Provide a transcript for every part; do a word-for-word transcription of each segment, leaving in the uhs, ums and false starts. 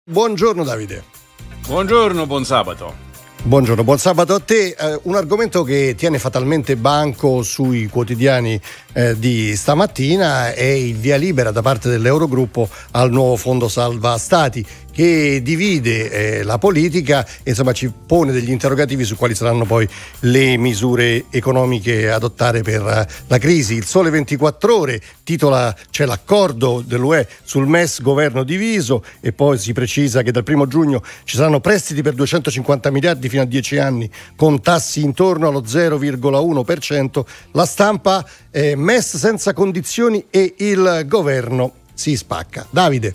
Buongiorno Davide. Buongiorno, buon sabato. Buongiorno, buon sabato a te. Eh, un argomento che tiene fatalmente banco sui quotidiani eh, di stamattina è il via libera da parte dell'Eurogruppo al nuovo fondo salva stati, che divide eh, la politica e insomma ci pone degli interrogativi su quali saranno poi le misure economiche a adottare per uh, la crisi. Il Sole ventiquattro Ore titola c'è l'accordo dell'U E sul M E S governo diviso, e poi si precisa che dal primo giugno ci saranno prestiti per duecentocinquanta miliardi fino a dieci anni con tassi intorno allo zero virgola uno per cento. La Stampa, eh, M E S senza condizioni e il governo si spacca. Davide.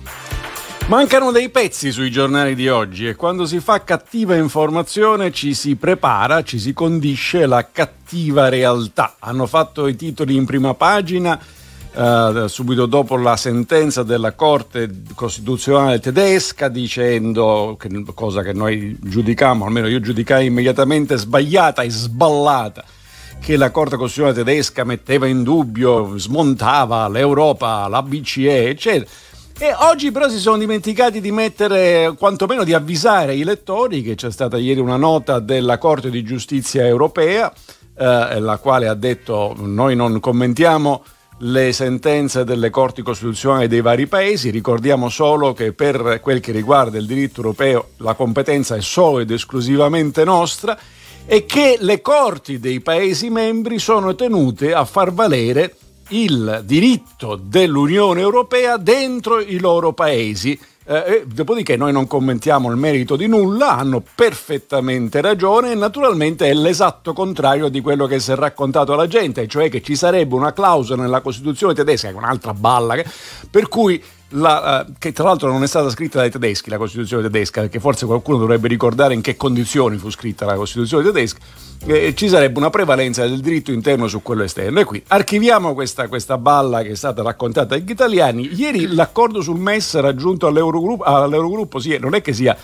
Mancano dei pezzi sui giornali di oggi e quando si fa cattiva informazione ci si prepara, ci si condisce la cattiva realtà. Hanno fatto i titoli in prima pagina eh, subito dopo la sentenza della Corte Costituzionale tedesca, dicendo che, cosa che noi giudicammo, almeno io giudicai immediatamente sbagliata e sballata, che la Corte Costituzionale tedesca metteva in dubbio, smontava l'Europa, la B C E, eccetera. E oggi però si sono dimenticati di mettere, quantomeno di avvisare i lettori, che c'è stata ieri una nota della Corte di Giustizia Europea, eh, la quale ha detto: noi non commentiamo le sentenze delle corti costituzionali dei vari paesi, ricordiamo solo che per quel che riguarda il diritto europeo la competenza è solo ed esclusivamente nostra, e che le corti dei paesi membri sono tenute a far valere il diritto dell'Unione Europea dentro i loro paesi. Eh, dopodiché noi non commentiamo il merito di nulla, hanno perfettamente ragione, e naturalmente è l'esatto contrario di quello che si è raccontato alla gente, cioè che ci sarebbe una clausola nella Costituzione tedesca, che è un'altra balla, che, per cui la, uh, che tra l'altro non è stata scritta dai tedeschi, la Costituzione tedesca, perché forse qualcuno dovrebbe ricordare in che condizioni fu scritta la Costituzione tedesca. Eh, ci sarebbe una prevalenza del diritto interno su quello esterno, e qui archiviamo questa, questa balla che è stata raccontata agli italiani. Ieri l'accordo sul M E S raggiunto all'Eurogruppo, all'Eurogruppo sì, non è che sia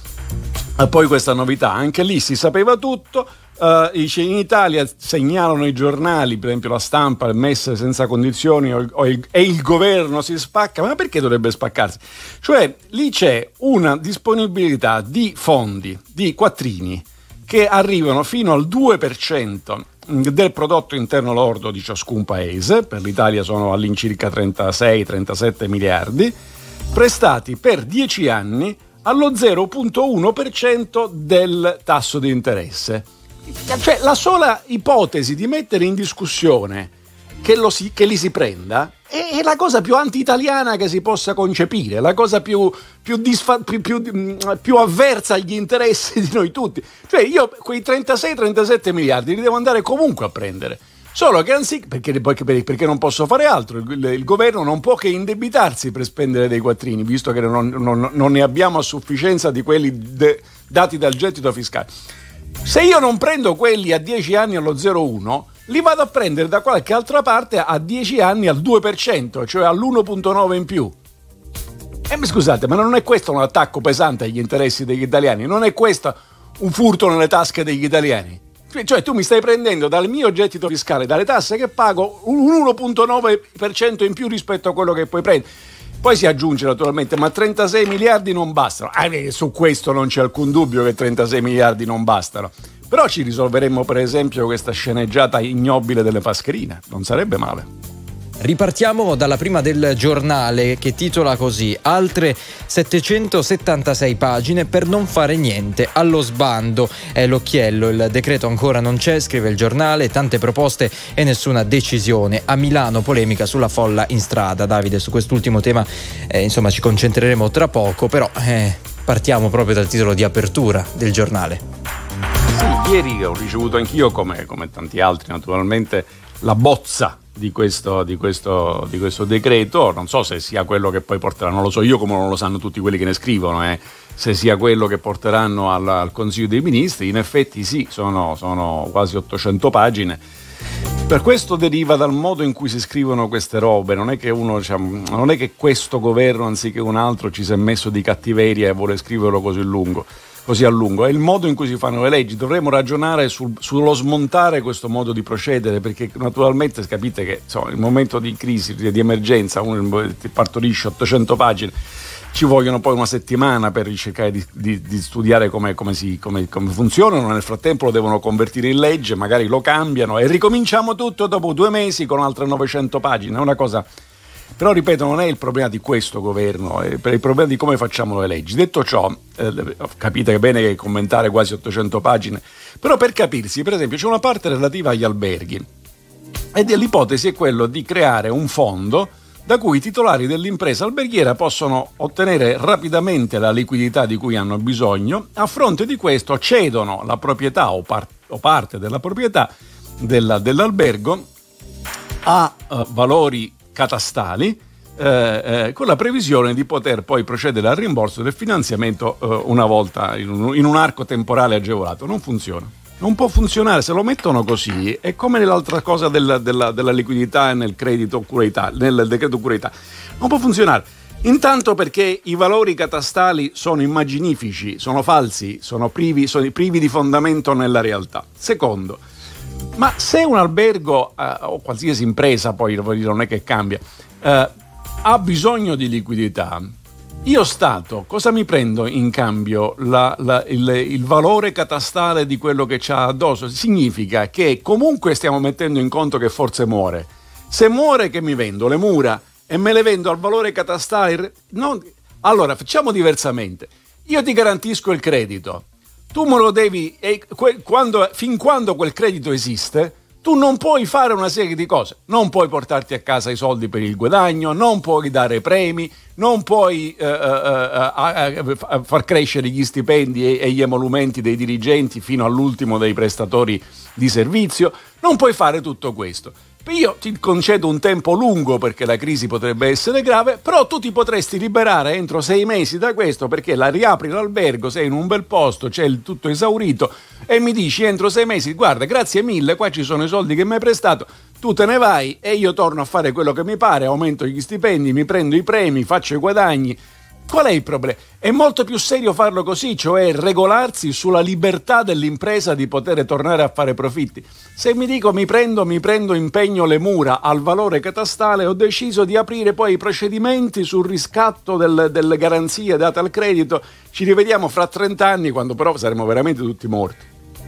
poi questa novità, anche lì si sapeva tutto. Uh, in Italia segnalano i giornali, per esempio La Stampa, il M E S senza condizioni o, o il, e il governo si spacca. Ma perché dovrebbe spaccarsi? Cioè lì c'è una disponibilità di fondi, di quattrini, che arrivano fino al due per cento del prodotto interno lordo di ciascun paese. Per l'Italia sono all'incirca trentasei trentasette miliardi, prestati per dieci anni allo zero virgola uno per cento del tasso di interesse. Cioè la sola ipotesi di mettere in discussione che, lo si, che li si prenda è, è la cosa più anti-italiana che si possa concepire, la cosa più, più, disfa, più, più, più avversa agli interessi di noi tutti. Cioè io quei trentasei trentasette miliardi li devo andare comunque a prendere, solo che anziché, perché, perché non posso fare altro, il, il governo non può che indebitarsi per spendere dei quattrini, visto che non, non, non ne abbiamo a sufficienza di quelli de, dati dal gettito fiscale. Se io non prendo quelli a dieci anni allo zero virgola uno, li vado a prendere da qualche altra parte a dieci anni al due per cento, cioè all'uno virgola nove in più. E mi scusate, ma non è questo un attacco pesante agli interessi degli italiani? Non è questo un furto nelle tasche degli italiani? Cioè tu mi stai prendendo dal mio gettito fiscale, dalle tasse che pago, un uno virgola nove per cento in più rispetto a quello che puoi prendere. Poi si aggiunge naturalmente, ma trentasei miliardi non bastano. Ah, su questo non c'è alcun dubbio che trentasei miliardi non bastano. Però ci risolveremmo per esempio questa sceneggiata ignobile delle mascherine. Non sarebbe male. Ripartiamo dalla prima del giornale, che titola così: altre settecentosettantasei pagine per non fare niente, allo sbando. È l'occhiello, il decreto ancora non c'è, scrive il giornale, tante proposte e nessuna decisione. A Milano polemica sulla folla in strada. Davide, su quest'ultimo tema eh, insomma ci concentreremo tra poco, però eh, partiamo proprio dal titolo di apertura del giornale. Sì, ieri ho ricevuto anch'io, come, come tanti altri naturalmente, la bozza di questo, di questo, di questo decreto. Non so se sia quello che poi porteranno, non lo so io come non lo sanno tutti quelli che ne scrivono, eh, se sia quello che porteranno al, al Consiglio dei Ministri. In effetti sì, sono, sono quasi ottocento pagine. Per questo deriva dal modo in cui si scrivono queste robe. Non è che uno, diciamo, non è che questo governo anziché un altro ci si è messo di cattiveria e vuole scriverlo così lungo. così a lungo, è il modo in cui si fanno le leggi. Dovremmo ragionare sul, sullo smontare questo modo di procedere, perché naturalmente capite che insomma, il momento di crisi, di emergenza, uno partorisce ottocento pagine, ci vogliono poi una settimana per cercare di, di, di studiare come, come, si, come, come funzionano, nel frattempo lo devono convertire in legge, magari lo cambiano e ricominciamo tutto dopo due mesi con altre novecento pagine, è una cosa... Però ripeto, non è il problema di questo governo, è per il problema di come facciamo le leggi. Detto ciò, eh, capite bene che commentare quasi ottocento pagine, però per capirsi, per esempio c'è una parte relativa agli alberghi ed l'ipotesi è quello di creare un fondo da cui i titolari dell'impresa alberghiera possono ottenere rapidamente la liquidità di cui hanno bisogno. A fronte di questo cedono la proprietà o, par- o parte della proprietà della, dell'albergo a uh, valori catastali, eh, eh, con la previsione di poter poi procedere al rimborso del finanziamento eh, una volta in un, in un arco temporale agevolato. Non funziona. Non può funzionare, se lo mettono così è come nell'altra cosa della, della, della liquidità nel credito cura-Italia, nel decreto cura-Italia. Non può funzionare. Intanto perché i valori catastali sono immaginifici, sono falsi, sono privi, sono privi di fondamento nella realtà. Secondo, ma se un albergo eh, o qualsiasi impresa, poi non è che cambia, eh, ha bisogno di liquidità, io Stato cosa mi prendo in cambio? La, la, il, il valore catastale di quello che c'ha addosso? Significa che comunque stiamo mettendo in conto che forse muore. Se muore, che mi vendo? Le mura e me le vendo al valore catastale? Non... Allora facciamo diversamente. Io ti garantisco il credito. Tu me lo devi, e que, quando, fin quando quel credito esiste, tu non puoi fare una serie di cose. Non puoi portarti a casa i soldi per il guadagno, non puoi dare premi, non puoi eh, eh, eh, far crescere gli stipendi e, e gli emolumenti dei dirigenti fino all'ultimo dei prestatori di servizio. Non puoi fare tutto questo. Io ti concedo un tempo lungo perché la crisi potrebbe essere grave, però tu ti potresti liberare entro sei mesi da questo, perché la riapri l'albergo, sei in un bel posto, c'è il tutto esaurito e mi dici entro sei mesi guarda, grazie mille, qua ci sono i soldi che mi hai prestato, tu te ne vai e io torno a fare quello che mi pare, aumento gli stipendi, mi prendo i premi, faccio i guadagni. Qual è il problema? È molto più serio farlo così, cioè regolarsi sulla libertà dell'impresa di poter tornare a fare profitti. Se mi dico mi prendo, mi prendo impegno le mura al valore catastale, ho deciso di aprire poi i procedimenti sul riscatto del, delle garanzie date al credito. Ci rivediamo fra trenta anni, quando però saremo veramente tutti morti.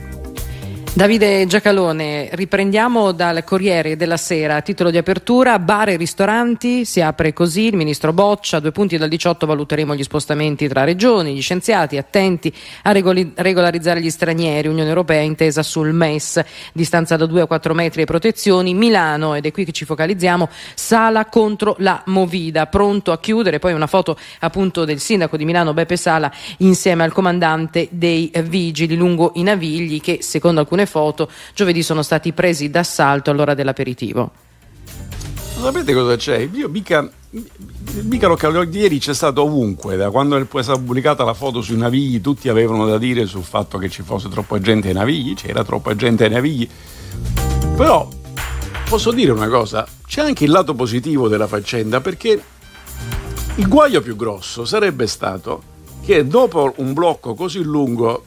Davide Giacalone, riprendiamo dal Corriere della Sera, titolo di apertura: bar e ristoranti, si apre così il ministro Boccia, due punti dal diciotto valuteremo gli spostamenti tra regioni, gli scienziati attenti a regoli- regolarizzare gli stranieri, Unione Europea intesa sul M E S, distanza da due a quattro metri e protezioni, Milano, ed è qui che ci focalizziamo, Sala contro la Movida, pronto a chiudere, poi una foto appunto del sindaco di Milano Beppe Sala insieme al comandante dei vigili lungo i Navigli che secondo alcune foto giovedì sono stati presi d'assalto all'ora dell'aperitivo. Sapete cosa c'è? Io mica, mica lo capivo, ieri c'è stato ovunque, da quando è stata pubblicata la foto sui Navigli tutti avevano da dire sul fatto che ci fosse troppa gente ai Navigli, c'era troppa gente ai Navigli, però posso dire una cosa, c'è anche il lato positivo della faccenda, perché il guaio più grosso sarebbe stato che dopo un blocco così lungo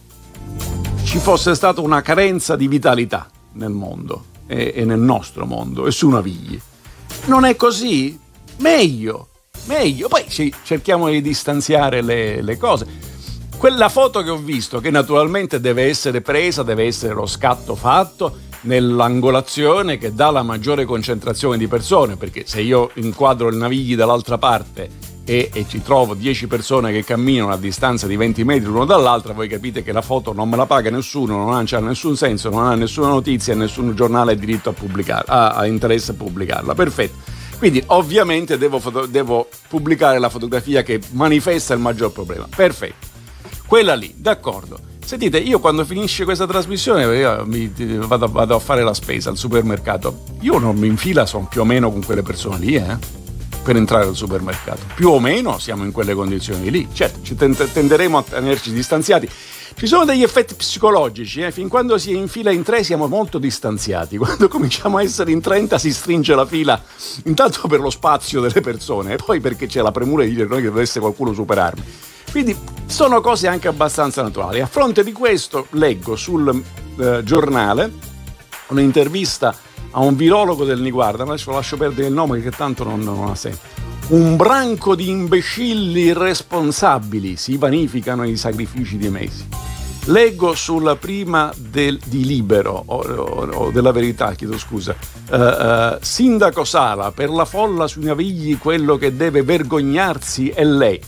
ci fosse stata una carenza di vitalità nel mondo e, e nel nostro mondo e su Navigli. Non è così? Meglio, meglio. Poi sì, cerchiamo di distanziare le, le cose. Quella foto che ho visto, che naturalmente deve essere presa, deve essere lo scatto fatto nell'angolazione che dà la maggiore concentrazione di persone, perché se io inquadro il Navigli dall'altra parte e, e ci trovo dieci persone che camminano a distanza di venti metri l'uno dall'altra, voi capite che la foto non me la paga nessuno, non ha, c'ha nessun senso, non ha nessuna notizia e nessun giornale ha diritto a pubblicarla, ha, ha interesse a pubblicarla. Perfetto. Quindi ovviamente devo, foto, devo pubblicare la fotografia che manifesta il maggior problema. Perfetto. Quella lì, d'accordo. Sentite, io quando finisce questa trasmissione io mi, vado, vado a fare la spesa al supermercato. Io non mi infila, sono più o meno con quelle persone lì, eh? Per entrare al supermercato. Più o meno siamo in quelle condizioni lì. Certo, ci tend- tenderemo a tenerci distanziati. Ci sono degli effetti psicologici, eh? Fin quando si è in fila in tre siamo molto distanziati. Quando cominciamo a essere in trenta si stringe la fila, intanto per lo spazio delle persone, e poi perché c'è la premura di dire che dovesse qualcuno superarmi. Quindi sono cose anche abbastanza naturali. A fronte di questo leggo sul eh, giornale un'intervista a un virologo del Niguarda, adesso lascio perdere il nome che tanto non, non ha senso, un branco di imbecilli irresponsabili si vanificano i sacrifici di mesi. Leggo sulla prima del, di Libero o, o, o della Verità, chiedo scusa, uh, uh, Sindaco Sala, per la folla sui Navigli quello che deve vergognarsi è lei.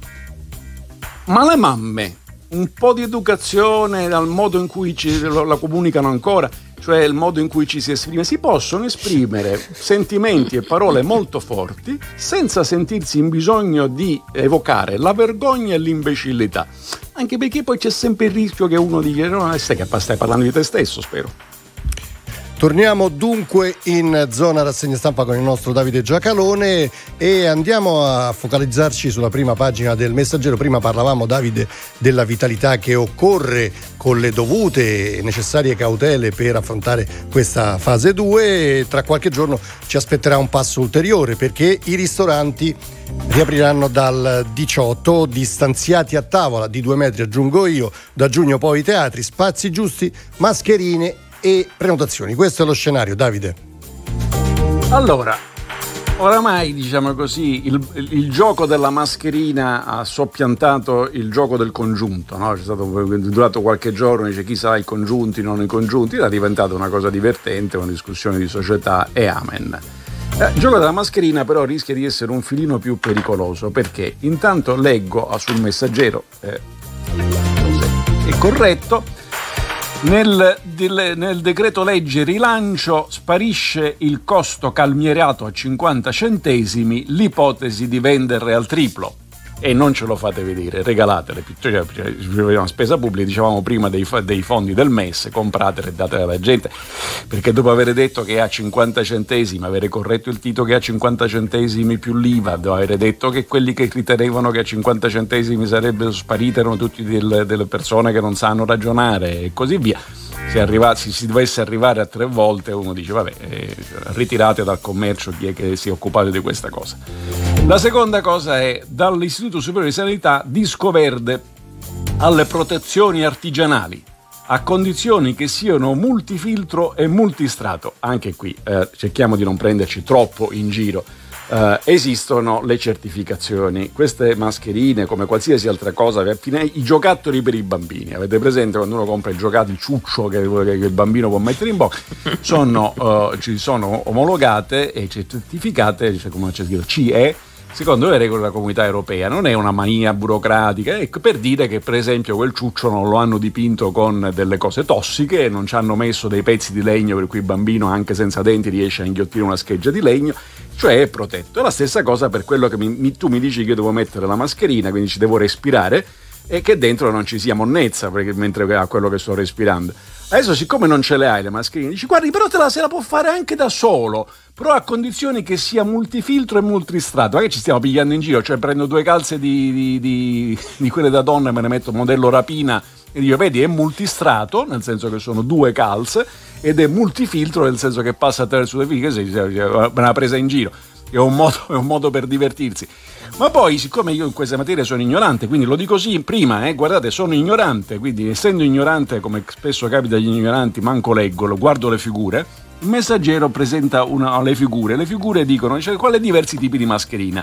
Ma le mamme, un po' di educazione dal modo in cui ci, lo, la comunicano ancora, cioè il modo in cui ci si esprime, si possono esprimere sentimenti e parole molto forti senza sentirsi in bisogno di evocare la vergogna e l'imbecillità. Anche perché poi c'è sempre il rischio che uno dica no, stai, stai parlando di te stesso, spero. Torniamo dunque in zona rassegna stampa con il nostro Davide Giacalone e andiamo a focalizzarci sulla prima pagina del Messaggero. Prima parlavamo, Davide, della vitalità che occorre con le dovute e necessarie cautele per affrontare questa fase due. Tra qualche giorno ci aspetterà un passo ulteriore, perché i ristoranti riapriranno dal diciotto, distanziati a tavola di due metri, aggiungo io, da giugno poi i teatri, spazi giusti, mascherine e prenotazioni. Questo è lo scenario, Davide. Allora, oramai, diciamo così, il, il gioco della mascherina ha soppiantato il gioco del congiunto, no? C'è stato durato qualche giorno, dice chi sarà i congiunti, non i congiunti, era diventata una cosa divertente, una discussione di società e amen. Eh, il gioco della mascherina però rischia di essere un filino più pericoloso, perché intanto leggo sul Messaggero, eh, è corretto, Nel, nel decreto legge rilancio sparisce il costo calmierato a cinquanta centesimi, l'ipotesi di venderle al triplo. E non ce lo fate vedere, regalatele, cioè, cioè, una spesa pubblica, dicevamo prima dei, dei fondi del M E S, compratele e datele alla gente, perché dopo aver detto che è a cinquanta centesimi, avere corretto il titolo che è a cinquanta centesimi più l'I V A, dopo aver detto che quelli che ritenevano che a cinquanta centesimi sarebbero sparite erano tutti del, delle persone che non sanno ragionare e così via. Se arrivassi, si dovesse arrivare a tre volte, uno dice vabbè, eh, ritirate dal commercio chi è che si è occupato di questa cosa. La seconda cosa è, dall'Istituto Superiore di Sanità, disco verde alle protezioni artigianali a condizioni che siano multifiltro e multistrato. Anche qui eh, cerchiamo di non prenderci troppo in giro. Uh, esistono le certificazioni, queste mascherine come qualsiasi altra cosa, i giocattoli per i bambini, avete presente quando uno compra il giocattolo, il ciuccio che, che il bambino può mettere in bocca, sono, uh, ci sono omologate e certificate, cioè, come c'è scritto C E, secondo le regole della Comunità Europea. Non è una mania burocratica, ecco, per dire che per esempio quel ciuccio non lo hanno dipinto con delle cose tossiche, non ci hanno messo dei pezzi di legno per cui il bambino anche senza denti riesce a inghiottire una scheggia di legno, cioè è protetto. È la stessa cosa per quello che mi, mi, tu mi dici che io devo mettere la mascherina, quindi ci devo respirare e che dentro non ci sia monnezza perché, mentre a quello che sto respirando. Adesso, siccome non ce le hai le mascherine, dici guardi, però te la se la può fare anche da solo, però a condizioni che sia multifiltro e multistrato. Ma che ci stiamo pigliando in giro? Cioè prendo due calze di, di, di, di quelle da donna e me ne metto modello rapina e dico vedi, è multistrato, nel senso che sono due calze, ed è multifiltro nel senso che passa attraverso le fighe, me l'ha presa in giro. È un modo, è un modo per divertirsi. Ma poi, siccome io in queste materie sono ignorante, quindi lo dico sì prima, eh, guardate, sono ignorante, quindi essendo ignorante, come spesso capita agli ignoranti, manco leggo, lo guardo le figure. Il Messaggero presenta una, le figure, le figure dicono, cioè, quali diversi tipi di mascherina.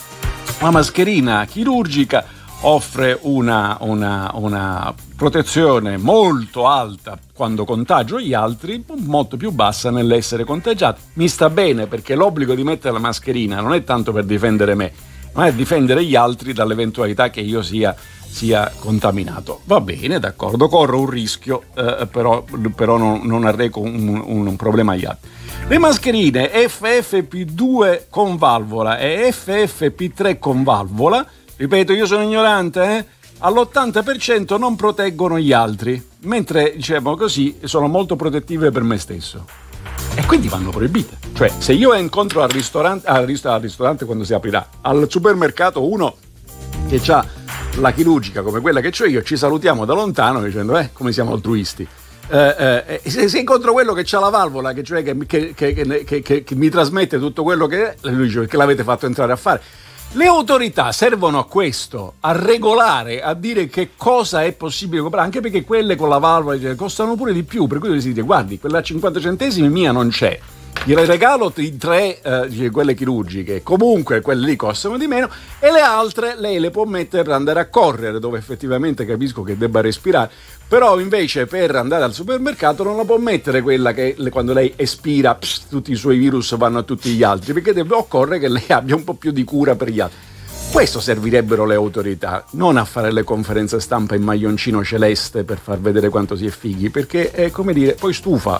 La mascherina chirurgica offre una, una, una protezione molto alta quando contagio gli altri, molto più bassa nell'essere contagiato. Mi sta bene, perché l'obbligo di mettere la mascherina non è tanto per difendere me, ma è difendere gli altri dall'eventualità che io sia, sia contaminato. Va bene, d'accordo, corro un rischio, eh, però, però non, non arreco un, un, un problema agli altri. Le mascherine F F P due con valvola e F F P tre con valvola, ripeto, io sono ignorante, eh? all'ottanta per cento non proteggono gli altri, mentre, diciamo così, sono molto protettive per me stesso. E quindi vanno proibite. Cioè, se io incontro al ristorante, al ristorante quando si aprirà, al supermercato uno che ha la chirurgica come quella che ho io, ci salutiamo da lontano dicendo, eh, come siamo altruisti. Eh, eh, se, se incontro quello che ha la valvola, che, cioè, che, che, che, che, che, che mi trasmette tutto quello che è, lui dice, perché l'avete fatto entrare a fare? Le autorità servono a questo, a regolare, a dire che cosa è possibile comprare, anche perché quelle con la valvola costano pure di più, per cui si dice guardi, quella a cinquanta centesimi mia non c'è, gliele regalo i tre, eh, quelle chirurgiche, comunque quelle lì costano di meno, e le altre lei le può mettere per andare a correre, dove effettivamente capisco che debba respirare, però invece per andare al supermercato non la può mettere quella che le, quando lei espira pss, tutti i suoi virus vanno a tutti gli altri, perché deve, occorre che lei abbia un po' più di cura per gli altri. Questo servirebbero le autorità, non a fare le conferenze stampa in maglioncino celeste per far vedere quanto si è fighi, perché è come dire, poi stufa.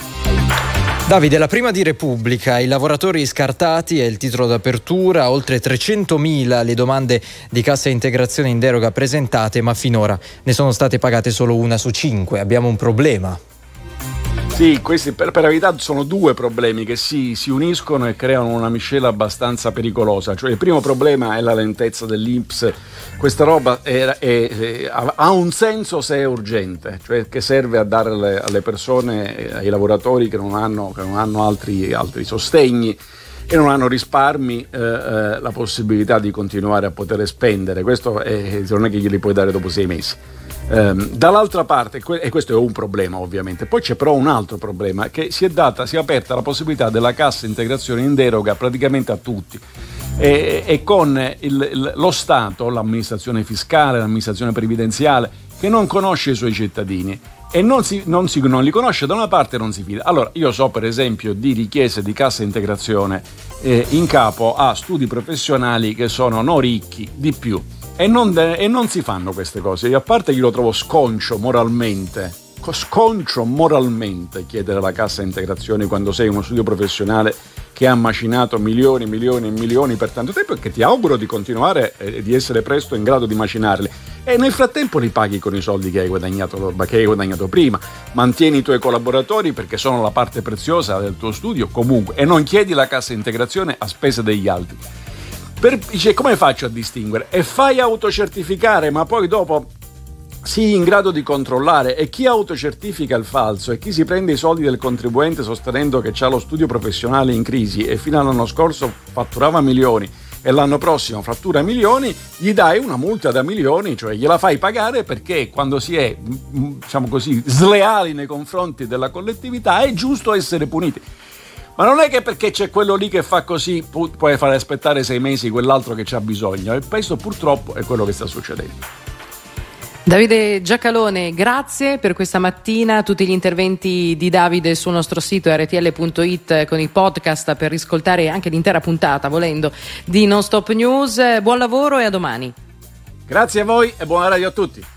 Davide, la prima di Repubblica, i lavoratori scartati è il titolo d'apertura, oltre trecentomila le domande di cassa integrazione in deroga presentate, ma finora ne sono state pagate solo una su cinque. Abbiamo un problema. Sì, questi per, per la verità sono due problemi che si, si uniscono e creano una miscela abbastanza pericolosa. Cioè, il primo problema è la lentezza dell'I N P S. Questa roba è, è, è, ha un senso se è urgente, cioè che serve a dare alle, alle persone, ai lavoratori che non hanno, che non hanno altri, altri sostegni e non hanno risparmi, eh, eh, la possibilità di continuare a poter spendere. Questo è, non è che glieli puoi dare dopo sei mesi. Um, dall'altra parte, e questo è un problema ovviamente, poi c'è però un altro problema, che si è data, si è aperta la possibilità della cassa integrazione in deroga praticamente a tutti, e, e con il, il, lo Stato, l'amministrazione fiscale, l'amministrazione previdenziale, che non conosce i suoi cittadini e non, si, non, si, non li conosce da una parte e non si fida. Allora, io so per esempio di richieste di cassa integrazione eh, in capo a studi professionali che sono no ricchi, di più. E non, de- e non si fanno queste cose. Io, a parte io lo trovo sconcio moralmente, sconcio moralmente chiedere la cassa integrazione quando sei uno studio professionale che ha macinato milioni, milioni e milioni per tanto tempo, e che ti auguro di continuare e eh, di essere presto in grado di macinarli. E nel frattempo li paghi con i soldi che hai guadagnato, che hai guadagnato prima. Mantieni i tuoi collaboratori perché sono la parte preziosa del tuo studio comunque, e non chiedi la cassa integrazione a spese degli altri. Per, dice, come faccio a distinguere? E fai autocertificare, ma poi dopo sii in grado di controllare. E chi autocertifica il falso e chi si prende i soldi del contribuente sostenendo che c'ha lo studio professionale in crisi e fino all'anno scorso fatturava milioni e l'anno prossimo fattura milioni, gli dai una multa da milioni, cioè gliela fai pagare, perché quando si è, diciamo così, sleali nei confronti della collettività è giusto essere puniti. Ma non è che perché c'è quello lì che fa così pu- puoi fare aspettare sei mesi quell'altro che c'ha bisogno, e questo purtroppo è quello che sta succedendo. Davide Giacalone, grazie per questa mattina. Tutti gli interventi di Davide sul nostro sito erre ti elle punto it con i podcast per riscoltare anche l'intera puntata, volendo, di Non Stop News. Buon lavoro e a domani. Grazie a voi e buona radio a tutti.